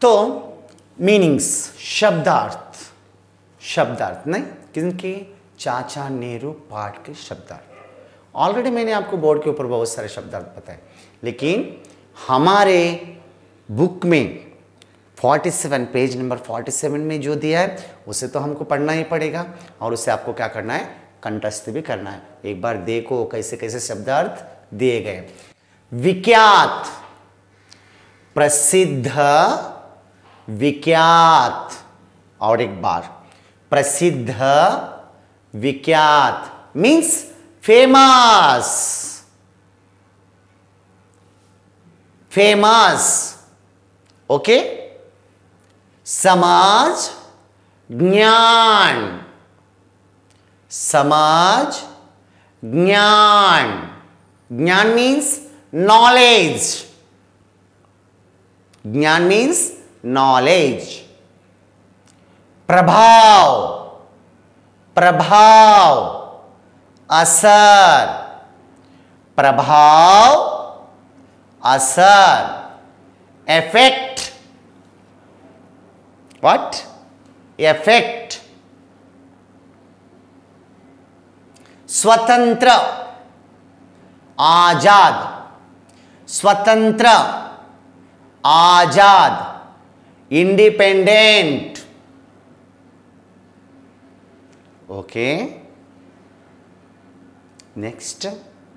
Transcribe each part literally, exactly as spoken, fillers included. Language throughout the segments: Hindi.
तो मीनिंग्स, शब्दार्थ, शब्दार्थ नहीं किनके, चाचा नेहरू पाठ के शब्दार्थ। ऑलरेडी मैंने आपको बोर्ड के ऊपर बहुत सारे शब्दार्थ बताए, लेकिन हमारे बुक में सैंतालीस पेज नंबर सैंतालीस में जो दिया है उसे तो हमको पढ़ना ही पड़ेगा, और उसे आपको क्या करना है, कंठस्थ भी करना है। एक बार देखो कैसे कैसे शब्दार्थ दिए गए। विख्यात, प्रसिद्ध, विख्यात, और एक बार प्रसिद्ध, विख्यात मीन्स फेमस, फेमस, ओके। समाज ज्ञान, समाज ज्ञान, ज्ञान मीन्स नॉलेज, ज्ञान मीन्स नॉलेज। प्रभाव, प्रभाव, असर, प्रभाव, असर। Effect, what, effect. स्वतंत्र, आजाद, स्वतंत्र, आजाद, इंडिपेंडेंट, ओके। नेक्स्ट,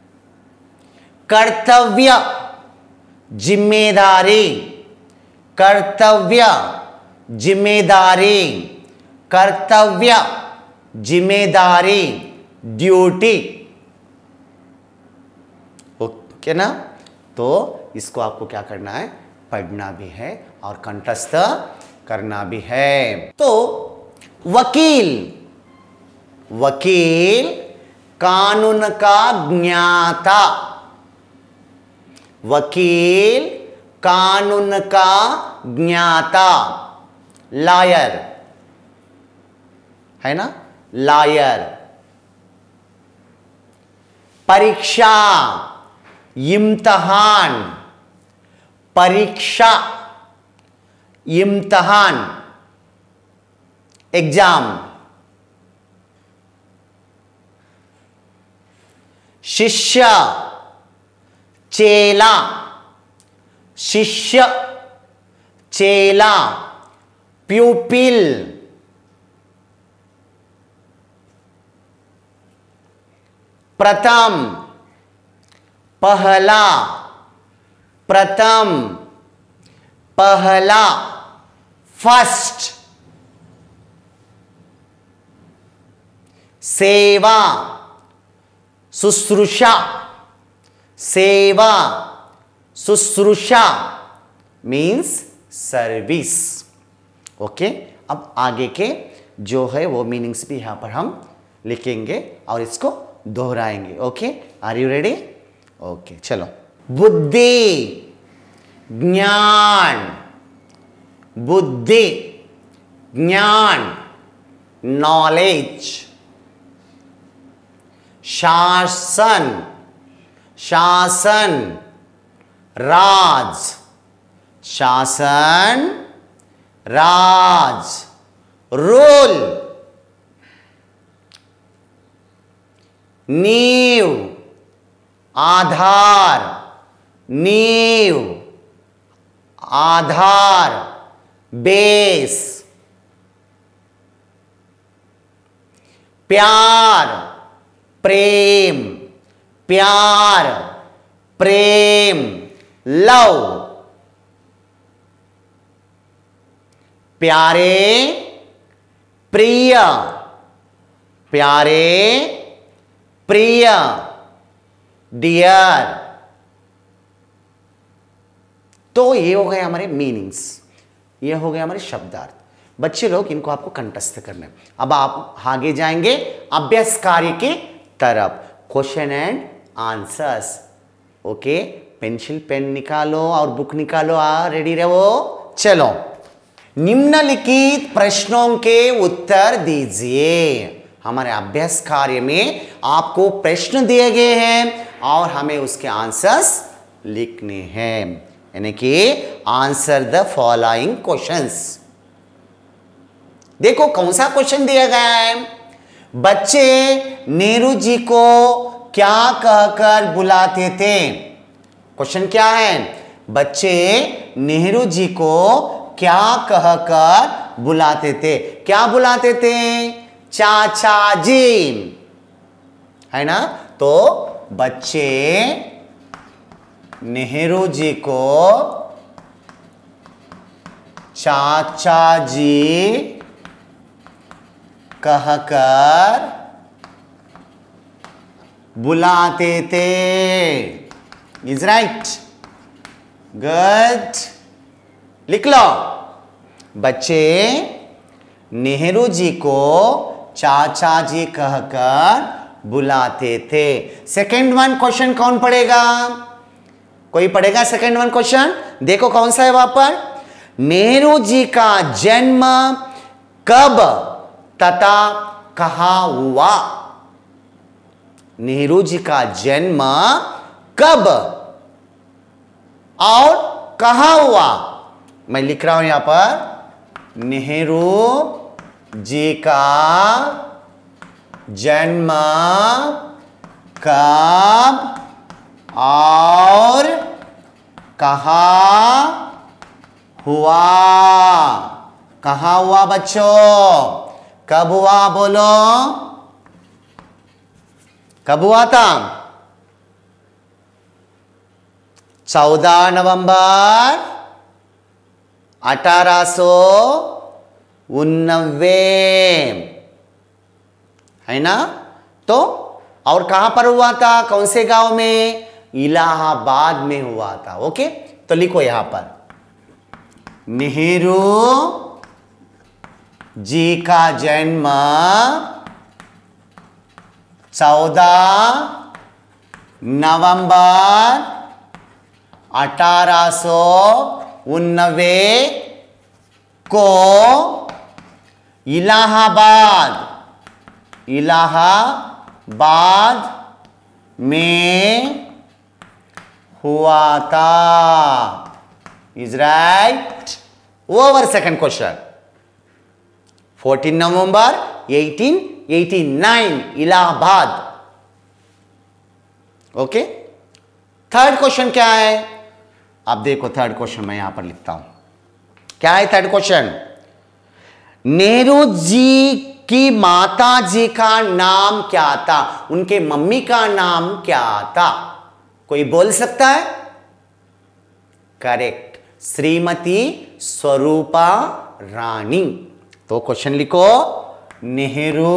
कर्तव्य, जिम्मेदारी, कर्तव्य, जिम्मेदारी, कर्तव्य, जिम्मेदारी, ड्यूटी, ओके ना। तो इसको आपको क्या करना है, पढ़ना भी है और कंठस्थ करना भी है। तो वकील, वकील कानून का ज्ञाता, वकील कानून का ज्ञाता, लॉयर है ना, लॉयर। परीक्षा, इम्तिहान, परीक्षा, इम्तिहान, एग्जाम। शिष्य, चेला, शिष्य, चेला, प्यूपिल। प्रथम, पहला, प्रथम, पहला, फर्स्ट। सेवा, शुश्रूषा, सेवा, शुश्रूषा मीन्स सर्विस, ओके। अब आगे के जो है वो मीनिंग्स भी यहां पर हम लिखेंगे और इसको दोहराएंगे, okay. Are you ready? Okay, चलो। बुद्धि, ज्ञान, बुद्धि, ज्ञान, नॉलेज। शासन, शासन, राज, शासन, राज, रूल। नींव, आधार, नींव, आधार, बेस। प्यार, प्रेम, प्यार, प्रेम, लव। प्यारे, प्रिय, प्यारे, प्रिय, डियर। तो ये हो गए हमारे मीनिंग्स, ये हो गए हमारे शब्दार्थ। बच्चे लोग इनको आपको कंठस्थ करना है। अब आप आगे जाएंगे अभ्यास कार्य की तरफ, question and answers, okay. Pencil pen निकालो और बुक निकालो, आ रेडी रहो। चलो, निम्नलिखित प्रश्नों के उत्तर दीजिए। हमारे अभ्यास कार्य में आपको प्रश्न दिए गए हैं और हमें उसके आंसर्स लिखने हैं। यानी कि आंसर द फॉलोइंग क्वेश्चंस। देखो कौन सा क्वेश्चन दिया गया है, बच्चे नेहरू जी को क्या कहकर बुलाते थे। क्वेश्चन क्या है, बच्चे नेहरू जी को क्या कहकर बुलाते थे। क्या बुलाते थे, चाचा जी, है ना। तो बच्चे नेहरू जी को चाचा जी कहकर बुलाते थे। Is right, good. लिख लो, बच्चे नेहरू जी को चाचा जी कहकर बुलाते थे। सेकेंड वन क्वेश्चन कौन पढ़ेगा, कोई पढ़ेगा सेकेंड वन क्वेश्चन। देखो कौन सा है वहां पर, नेहरू जी का जन्म कब तथा कहां हुआ। नेहरू जी का जन्म कब और कहां हुआ। मैं लिख रहा हूं यहां पर, नेहरू जी का जन्म कब और कहां हुआ। कहां हुआ बच्चों, कब हुआ बोलो, कब हुआ था। चौदह नवंबर अठारह सौ उन्नवे, है ना। तो और कहां पर हुआ था, कौन से गांव में, इलाहाबाद में हुआ था। ओके, तो लिखो यहां पर, नेहरू जी का जन्म चौदह नवंबर अठारह सौ उन्नवे को इलाहाबाद इलाहाबाद में हुआ था। Is right. Over second question, fourteen November eighteen eighty nine Allahabad. Okay, third question क्या है, आप देखो थर्ड क्वेश्चन मैं यहां पर लिखता हूं। क्या है थर्ड क्वेश्चन, नेहरू जी की माता जी का नाम क्या था, उनके मम्मी का नाम क्या था। कोई बोल सकता है, करेक्ट, श्रीमती स्वरूपा रानी। तो क्वेश्चन लिखो, नेहरू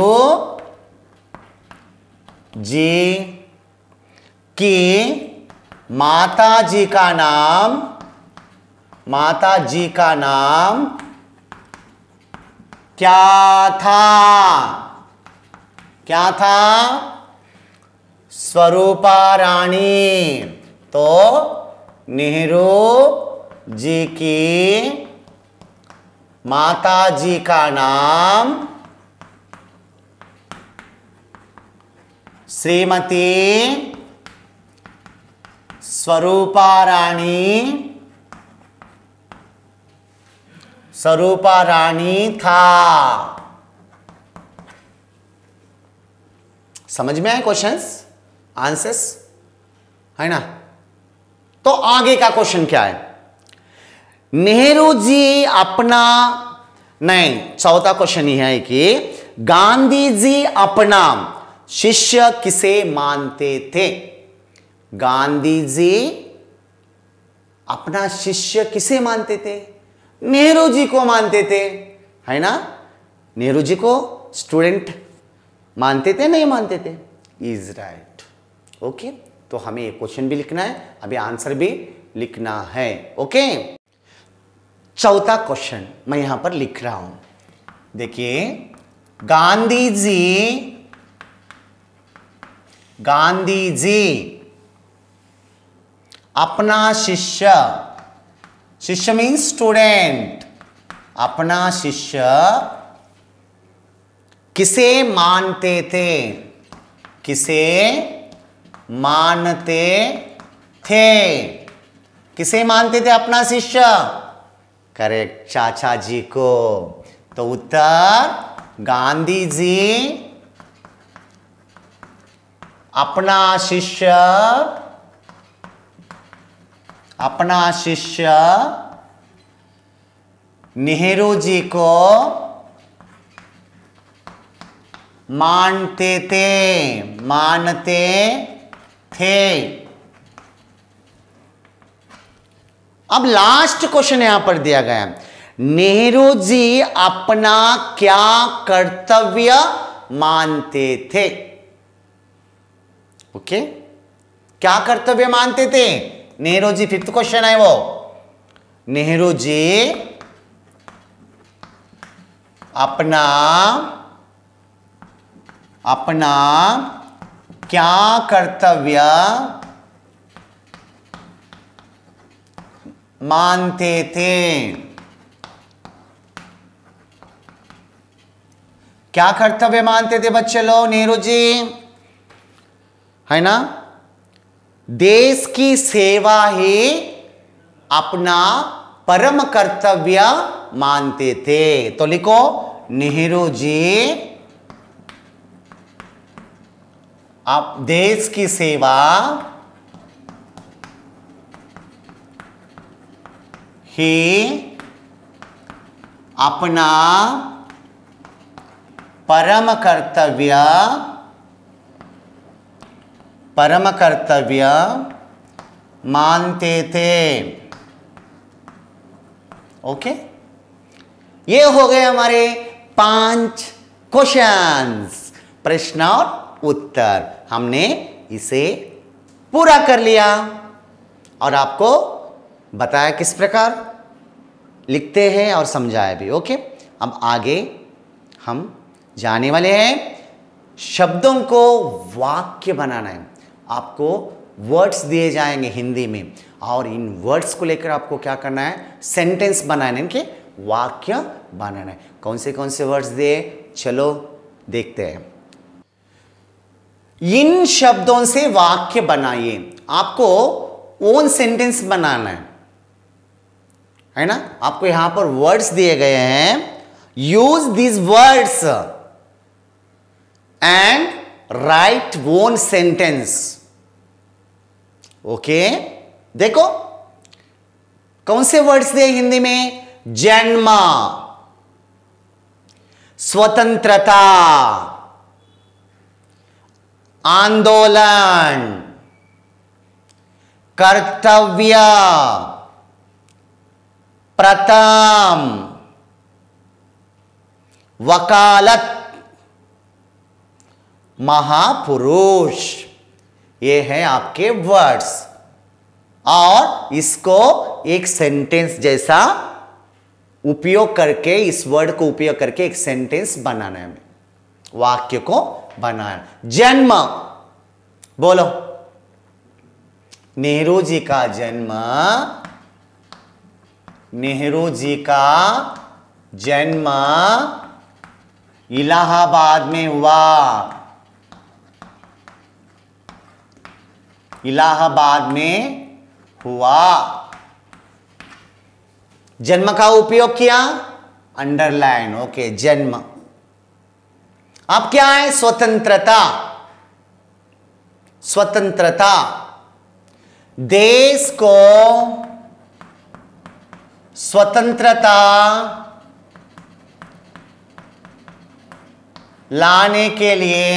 जी की माता जी का नाम माता जी का नाम क्या था। क्या था, स्वरूपा रानी। तो नेहरू जी की माता जी का नाम श्रीमती स्वरूपा रानी स्वरूपा रानी था। समझ में आए क्वेश्चंस, आंसर्स, है ना। तो आगे का क्वेश्चन क्या है, नेहरू जी अपना, नहीं, चौथा क्वेश्चन यह है कि गांधी जी अपना शिष्य किसे मानते थे। गांधी जी अपना शिष्य किसे मानते थे, नेहरू जी को मानते थे, है ना। नेहरू जी को स्टूडेंट मानते थे, नहीं मानते थे। Is right. ओके, तो हमें ये क्वेश्चन भी लिखना है, अभी आंसर भी लिखना है। ओके, चौथा क्वेश्चन मैं यहां पर लिख रहा हूं। देखिए, गांधी जी गांधी जी अपना शिष्य, शिष्य मीन्स स्टूडेंट, अपना शिष्य किसे मानते थे, किसे मानते थे। किसे मानते थे अपना शिष्य? करेक्ट, चाचा जी को। तो उत्तर, गांधी जी अपना शिष्य अपना शिष्य नेहरू जी को मानते थे मानते थे। अब लास्ट क्वेश्चन यहां पर दिया गया है, नेहरू जी अपना क्या कर्तव्य मानते थे? Okay okay? क्या कर्तव्य मानते थे नेहरू जी? फिफ्थ क्वेश्चन है वो। नेहरू जी अपना अपना क्या कर्तव्य मानते थे? क्या कर्तव्य मानते थे बच्चे लोग नेहरू जी? है ना, देश की सेवा ही अपना परम कर्तव्य मानते थे। तो लिखो, नेहरू जी आप देश की सेवा ही अपना परम कर्तव्य परम कर्तव्य मानते थे। ओके, ये हो गए हमारे पांच क्वेश्चंस, प्रश्न और उत्तर। हमने इसे पूरा कर लिया और आपको बताया किस प्रकार लिखते हैं और समझाया भी। ओके, अब आगे हम जाने वाले हैं, शब्दों को वाक्य बनाना है। आपको वर्ड्स दिए जाएंगे हिंदी में और इन वर्ड्स को लेकर आपको क्या करना है? सेंटेंस बनाना है, इनके वाक्य बनाना है। कौन से कौन से वर्ड्स दिए, चलो देखते हैं। इन शब्दों से वाक्य बनाइए। आपको ओन सेंटेंस बनाना है, है ना। आपको यहां पर वर्ड्स दिए गए हैं, use this words and write own sentence. Okay, देखो कौन से वर्ड्स दिए हिंदी में? जन्म, स्वतंत्रता, आंदोलन, कर्तव्य, प्रथम, वकालत, महापुरुष। ये है आपके वर्ड्स और इसको एक सेंटेंस जैसा उपयोग करके, इस वर्ड को उपयोग करके एक सेंटेंस बनाना है, वाक्य को बनाना। जन्म, बोलो, नेहरू जी का जन्म नेहरू जी का जन्म इलाहाबाद में हुआ। इलाहाबाद में हुआ। जन्म का उपयोग किया, अंडरलाइन। ओके, जन्म। अब क्या है? स्वतंत्रता। स्वतंत्रता, देश को स्वतंत्रता लाने के लिए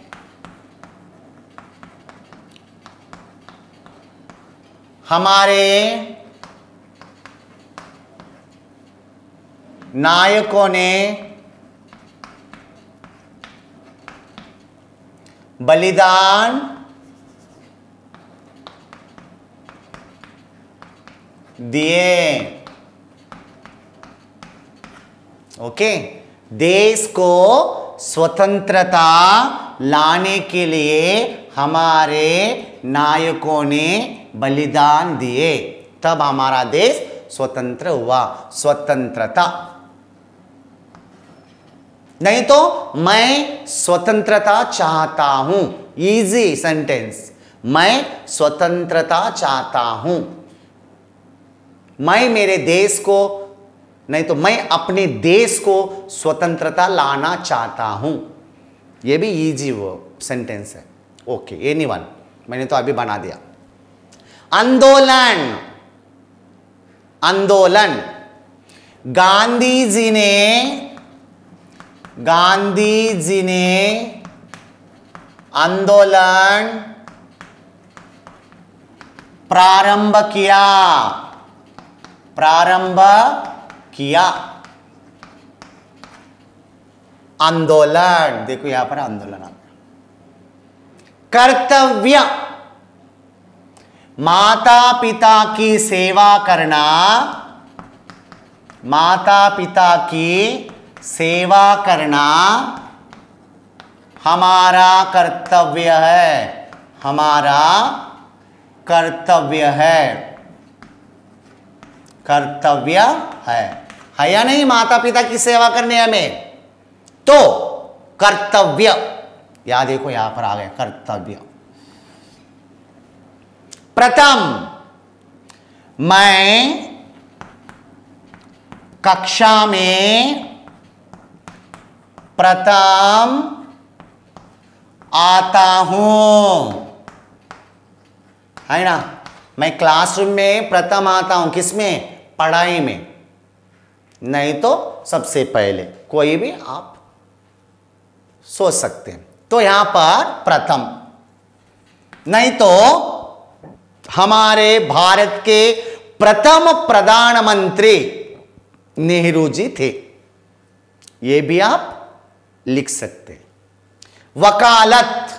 हमारे नायकों ने बलिदान दिए। ओके, देश को स्वतंत्रता लाने के लिए हमारे नायकों ने बलिदान दिए, तब हमारा देश स्वतंत्र हुआ। स्वतंत्रता, नहीं तो मैं स्वतंत्रता चाहता हूं। इजी सेंटेंस, मैं स्वतंत्रता चाहता हूं। मैं मेरे देश को, नहीं तो मैं अपने देश को स्वतंत्रता लाना चाहता हूं। यह भी इजी वो सेंटेंस है। ओके, एनी वन, मैंने तो अभी बना दिया। आंदोलन, आंदोलन, गांधी जी ने गांधी जी ने आंदोलन प्रारंभ किया, प्रारंभ किया। आंदोलन, देखो यहां पर आंदोलन। कर्तव्य, माता पिता की सेवा करना, माता पिता की सेवा करना हमारा कर्तव्य है, हमारा कर्तव्य है, कर्तव्य है। है या नहीं माता पिता की सेवा करने हमें? तो कर्तव्य, या देखो यहां पर आ गया कर्तव्य। प्रथम, मैं कक्षा में प्रथम आता हूं, है ना। मैं क्लासरूम में प्रथम आता हूं, किसमें? पढ़ाई में, नहीं तो सबसे पहले, कोई भी आप सोच सकते हैं। तो यहां पर प्रथम, नहीं तो हमारे भारत के प्रथम प्रधानमंत्री नेहरू जी थे, यह भी आप लिख सकते हैं। वकालत,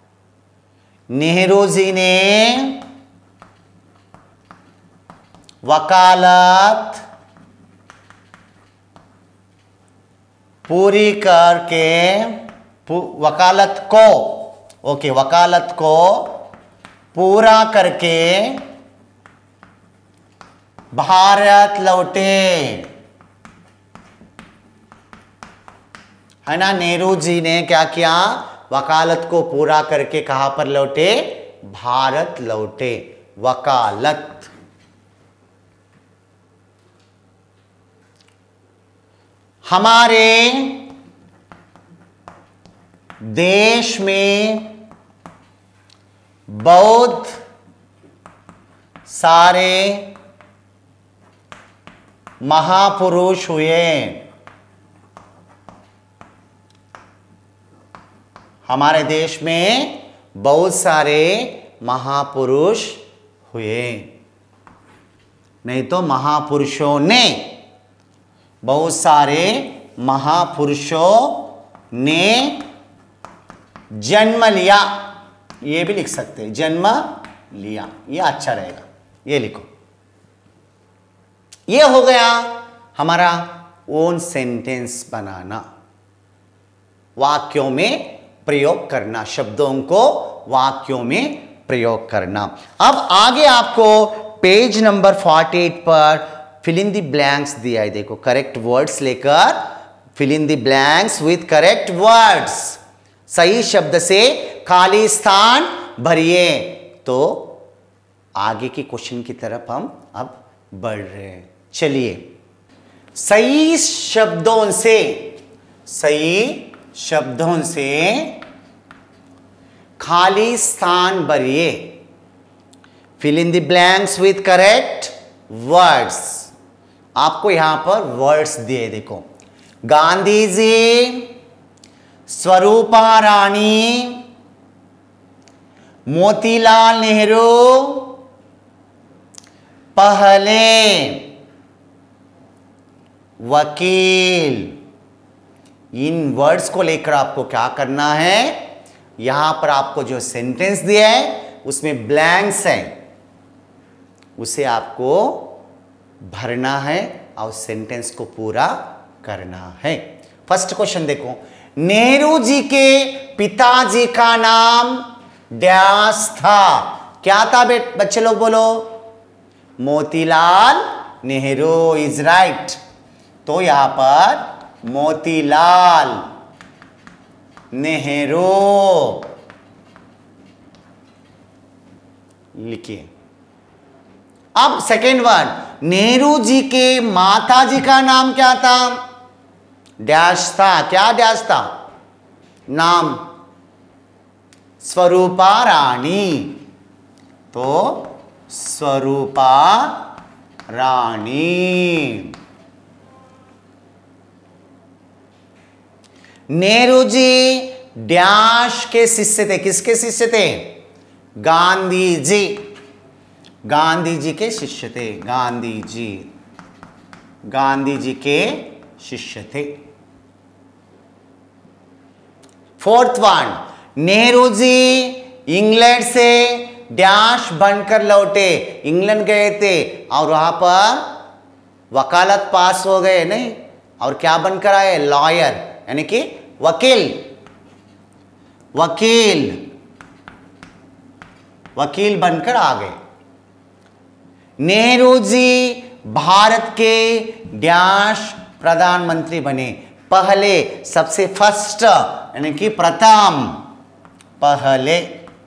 नेहरू जी ने वकालत पूरी करके, वकालत को, ओके, वकालत को पूरा करके भारत लौटे, है ना। नेहरू जी ने क्या किया? वकालत को पूरा करके कहां पर लौटे? भारत लौटे। वकालत, हमारे देश में बहुत सारे महापुरुष हुए, हमारे देश में बहुत सारे महापुरुष हुए, नहीं तो महापुरुषों ने, बहुत सारे महापुरुषों ने जन्म लिया, ये भी लिख सकते हैं, जन्म लिया, ये अच्छा रहेगा, ये लिखो। ये हो गया हमारा ओन सेंटेंस बनाना, वाक्यों में प्रयोग करना, शब्दों को वाक्यों में प्रयोग करना। अब आगे आपको पेज नंबर अड़तालीस पर फिल इन द ब्लैंक्स दिया है, देखो करेक्ट वर्ड्स लेकर fill in the blanks with correct words, सही शब्द से खाली स्थान भरिए। तो आगे के क्वेश्चन की तरफ हम अब बढ़ रहे हैं। चलिए, सही शब्दों से, सही शब्दों से खाली स्थान भरिए, fill in the blanks with correct words. आपको यहां पर वर्ड्स दिए, देखो गांधी जी, स्वरूपा रानी, मोतीलाल नेहरू पहले वकील। इन वर्ड्स को लेकर आपको क्या करना है? यहां पर आपको जो सेंटेंस दिया है उसमें ब्लैंक्स है, उसे आपको भरना है और सेंटेंस को पूरा करना है। फर्स्ट क्वेश्चन देखो, नेहरू जी के पिताजी का नाम डैश था। क्या था बेट बच्चे लोग बोलो? Motilal Nehru is right. तो यहां पर मोतीलाल नेहरू लिखिए। अब सेकेंड वर्ड, नेहरू जी के माता जी का नाम क्या था? डैश था, क्या डैश था? नाम स्वरूपा रानी, तो स्वरूपा रानी। नेहरू जी डैश के शिष्य थे, किसके शिष्य थे? गांधी जी, गांधी जी के शिष्य थे, गांधी जी, गांधी जी के शिष्य थे। Fourth one, Nehru ji England से डैश बनकर लौटे, इंग्लैंड गए थे और वहां पर वकालत पास हो गए, नहीं, और क्या बनकर आए? लॉयर, यानी कि वकील, वकील, वकील बनकर आ गए। नेहरू जी भारत के डैश प्रधानमंत्री बने, पहले, सबसे फर्स्ट, यानी कि प्रथम, पहले।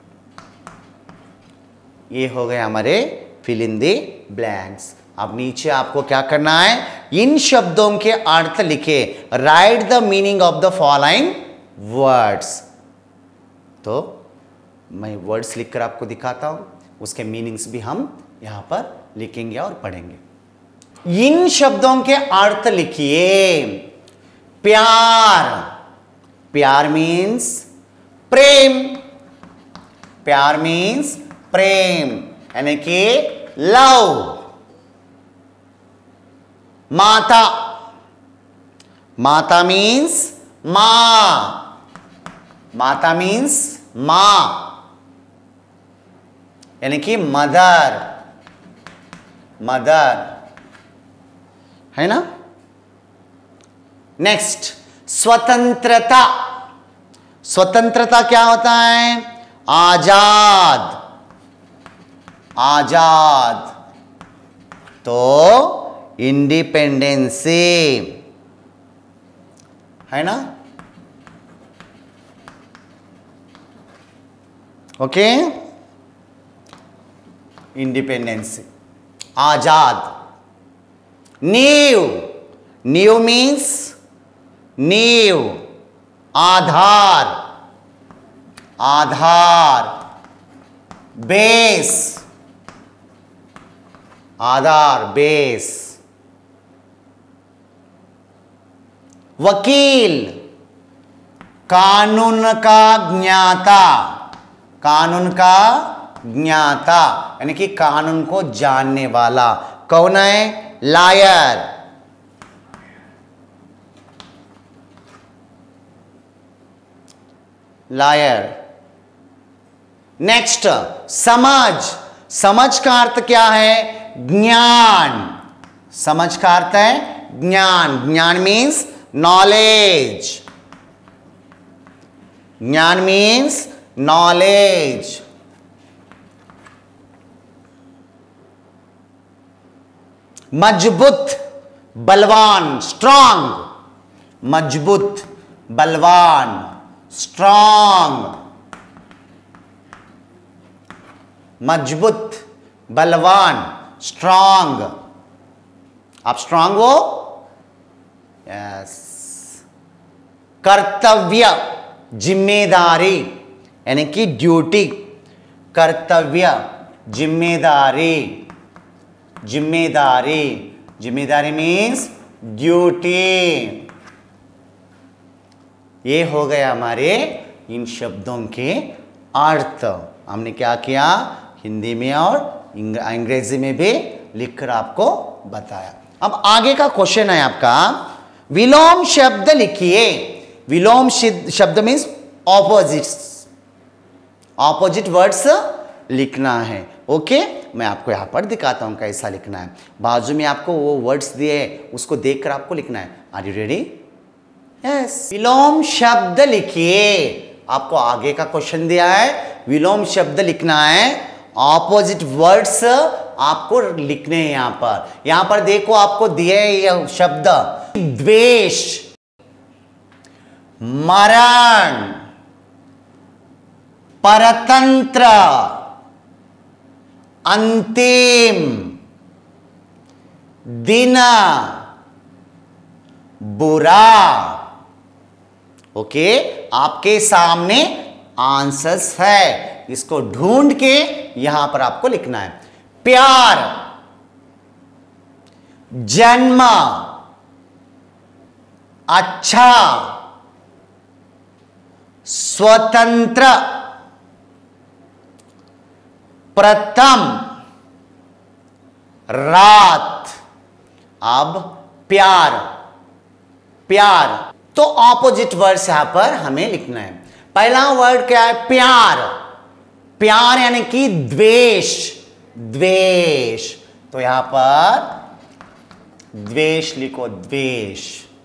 ये हो गए हमारे फिल इन दी ब्लैंक्स। अब नीचे आपको क्या करना है? इन शब्दों के अर्थ लिखे, write the meaning of the following words. तो मैं वर्ड्स लिखकर आपको दिखाता हूं, उसके मीनिंग्स भी हम यहां पर लिखेंगे और पढ़ेंगे। इन शब्दों के अर्थ लिखिए। प्यार, प्यार मीन्स प्रेम, प्यार मीन्स प्रेम, यानी कि लव। माता, माता मीन्स मां, माता मीन्स मां, यानी कि मदर, मदर, है ना। नेक्स्ट, स्वतंत्रता, स्वतंत्रता क्या होता है? आजाद, आजाद, तो इंडिपेंडेंसी, है ना। ओके, इंडिपेंडेंसी, आजाद। नीव, नीव मीन्स नीव, आधार, आधार। बेस, आधार, बेस। वकील, कानून का ज्ञाता, कानून का ज्ञाता, यानी कि कानून को जानने वाला। कौन है? Lawyer, lawyer. नेक्स्ट, समझ, समझ का अर्थ क्या है? ज्ञान, समझ का अर्थ है ज्ञान, ज्ञान मीन्स नॉलेज, ज्ञान मीन्स नॉलेज। मजबूत, बलवान, स्ट्रांग, मजबूत, बलवान, स्ट्रांग, मजबूत, बलवान, स्ट्रांग। आप स्ट्रांग हो? यस। कर्तव्य, जिम्मेदारी, यानी कि ड्यूटी, कर्तव्य, जिम्मेदारी, जिम्मेदारी, जिम्मेदारी मीन्स ड्यूटी। ये हो गए हमारे इन शब्दों के अर्थ। हमने क्या किया? हिंदी में और अंग्रेजी में भी लिखकर आपको बताया। अब आगे का क्वेश्चन है आपका, विलोम शब्द लिखिए। विलोम शब्द मीन्स ऑपोजिट्स, ऑपोजिट वर्ड्स लिखना है। ओके, मैं आपको यहां पर दिखाता हूं कैसा लिखना है। बाजू में आपको वो वर्ड्स दिए हैं, उसको देखकर आपको लिखना है। Are you ready? यस। विलोम शब्द लिखिए। आपको आगे का क्वेश्चन दिया है, विलोम शब्द लिखना है। ऑपोजिट वर्ड्स आपको लिखने हैं यहां पर। यहां पर देखो आपको दिए ये शब्द, द्वेष, मरण, परतंत्र, अंतिम, दिन, बुरा। ओके, आपके सामने आंसर्स है, इसको ढूंढ के यहां पर आपको लिखना है। प्यार, जन्म, अच्छा, स्वतंत्र, प्रथम, रात। अब प्यार, प्यार तो ऑपोजिट वर्ड्स यहां पर हमें लिखना है। पहला वर्ड क्या है? प्यार। प्यार यानी कि द्वेष, द्वेष। तो यहां पर द्वेष लिखो, द्वेष।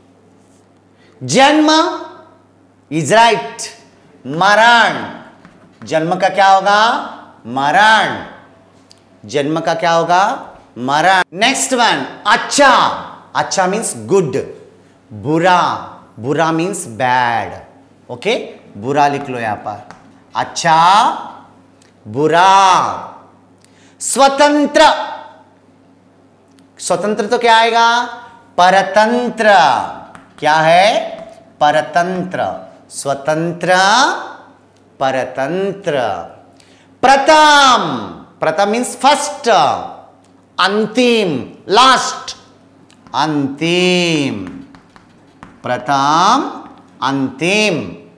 जन्म इज राइट, मरण। जन्म का क्या होगा? मरण। जन्म का क्या होगा? मरण। नेक्स्ट वन, अच्छा। अच्छा मीन्स गुड। बुरा, बुरा मीन्स बैड। ओके, बुरा लिख लो यहां पर। अच्छा, बुरा। स्वतंत्र, स्वतंत्र तो क्या आएगा? परतंत्र। क्या है? परतंत्र। स्वतंत्र, परतंत्र। प्रथम, प्रथम मीन्स फर्स्ट। अंतिम, लास्ट। अंतिम, प्रथम, अंतिम।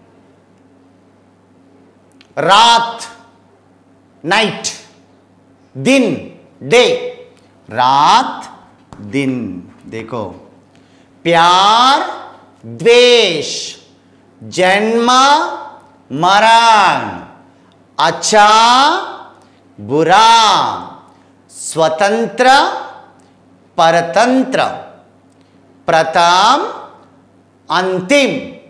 रात, नाइट। दिन, डे। रात, दिन। देखो, प्यार, द्वेष, जन्म, मरण, अच्छा, बुरा, स्वतंत्र, परतंत्र, प्रथम, अंतिम,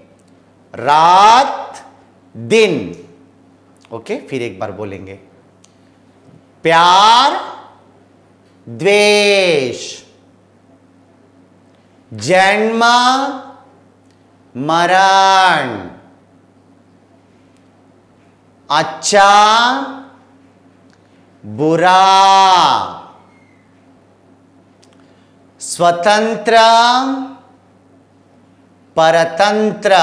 रात, दिन। ओके, फिर एक बार बोलेंगे। प्यार, द्वेष, जन्म, मरण, अच्छा, बुरा, स्वतंत्र, परतंत्र,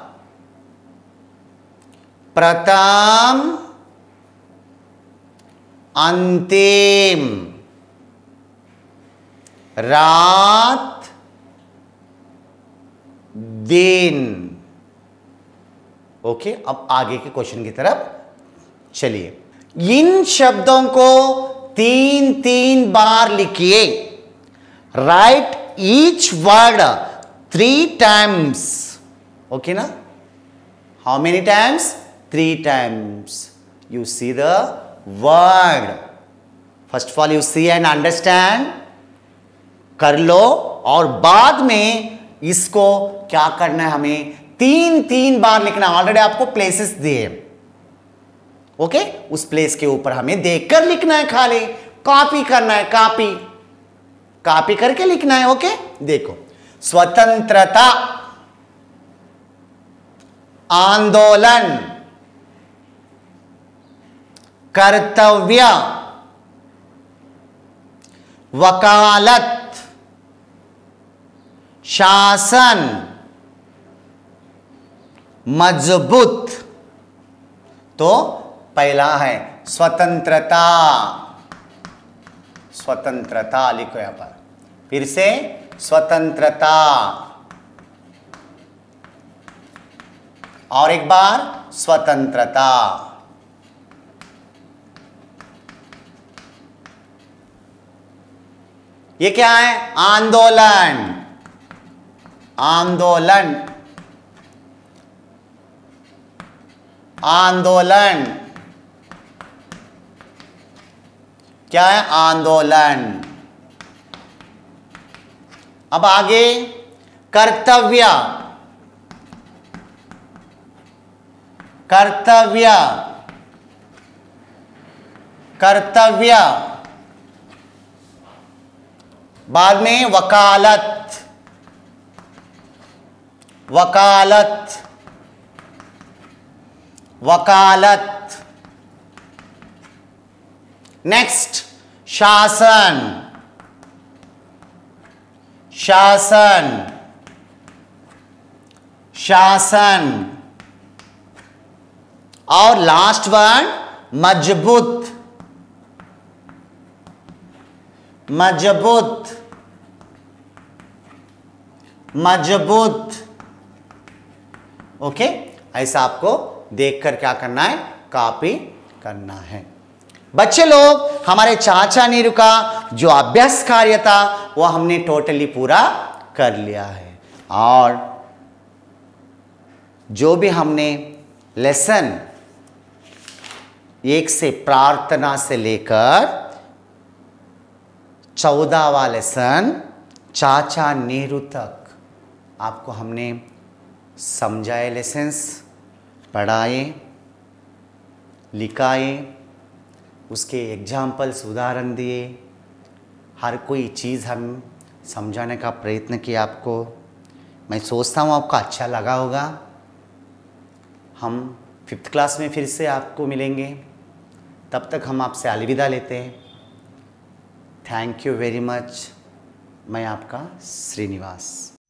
प्रथम, अंतिम, रात, दिन। ओके, अब आगे के क्वेश्चन की तरफ चलिए। इन शब्दों को तीन तीन बार लिखिए। Write each word three times. Okay ना? How many times? Three times. You see the word. First of all you see and understand कर लो, और बाद में इसको क्या करना है? हमें तीन तीन बार लिखना। ऑलरेडी आपको प्लेसेस दिए, ओके okay? उस प्लेस के ऊपर हमें देखकर लिखना है, खाली कॉपी करना है। कॉपी कॉपी करके लिखना है। Okay okay? देखो, स्वतंत्रता, आंदोलन, कर्तव्य, वकालत, शासन, मजबूत। तो पहला है स्वतंत्रता। स्वतंत्रता लिखो यहां पर, फिर से स्वतंत्रता, और एक बार स्वतंत्रता। ये क्या है? आंदोलन, आंदोलन, आंदोलन। क्या है? आंदोलन। अब आगे कर्तव्य, कर्तव्य, कर्तव्य। बाद में वकालत, वकालत, वकालत। नेक्स्ट शासन, शासन, शासन। और लास्ट वर्ड मजबूत, मजबूत, मजबूत। ओके, ऐसा आपको देखकर क्या करना है, कॉपी करना है। बच्चे लोग, हमारे चाचा नीरू का जो अभ्यास कार्य था वो हमने टोटली पूरा कर लिया है। और जो भी हमने लेसन एक से प्रार्थना से लेकर चौदहवां लेसन चाचा नीरू तक आपको हमने समझाए, लेसन्स पढ़ाए, लिखाए, उसके एग्जाम्पल्स उदाहरण दिए, हर कोई चीज़ हम समझाने का प्रयत्न किया आपको। मैं सोचता हूँ आपको अच्छा लगा होगा। हम फिफ्थ क्लास में फिर से आपको मिलेंगे, तब तक हम आपसे अलविदा लेते हैं। Thank you very much. मैं आपका श्रीनिवास।